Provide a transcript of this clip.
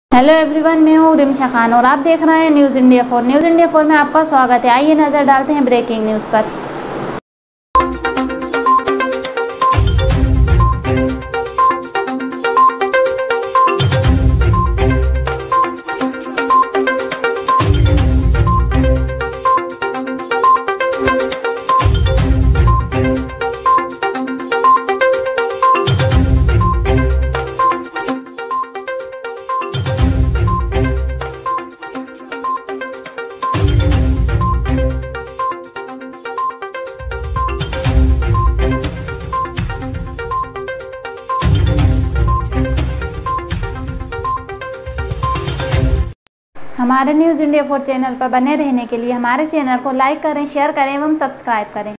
Hello everyone, मैं हूँ रिमशा खान और आप देख रहे हैं न्यूज़ इंडिया 4। न्यूज़ इंडिया 4 में आपका स्वागत है। आइए नज़र डालते हैं ब्रेकिंग न्यूज़ पर। हमारे न्यूज़ इंडिया 4 चैनल पर बने रहने के लिए हमारे चैनल को लाइक करें, शेयर करें एवं सब्सक्राइब करें।